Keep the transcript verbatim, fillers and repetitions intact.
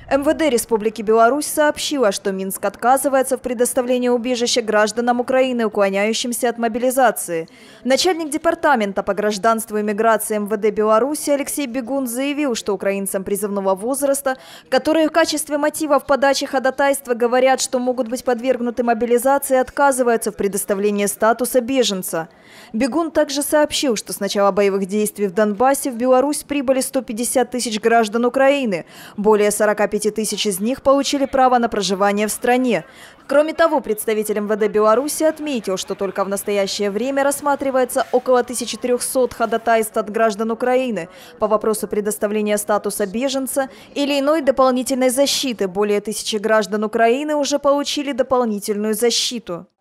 эм вэ дэ Республики Беларусь сообщила, что Минск отказывается в предоставлении убежища гражданам Украины, уклоняющимся от мобилизации. Начальник департамента по гражданству и миграции эм вэ дэ Беларуси Алексей Бегун заявил, что украинцам призывного возраста, которые в качестве мотива в подаче ходатайства говорят, что могут быть подвергнуты мобилизации, отказываются в предоставлении статуса беженца. Бегун также сообщил, что с начала боевых действий в Донбассе в Беларусь прибыли сто пятьдесят тысяч граждан Украины. Более сорока пяти тысяч из них получили право на проживание в стране. Кроме того, представитель эм вэ дэ Беларуси отметил, что только в настоящее время рассматривается около тысячи трёхсот ходатайств от граждан Украины по вопросу предоставления статуса беженца или иной дополнительной защиты. Более тысячи граждан Украины уже получили дополнительную защиту.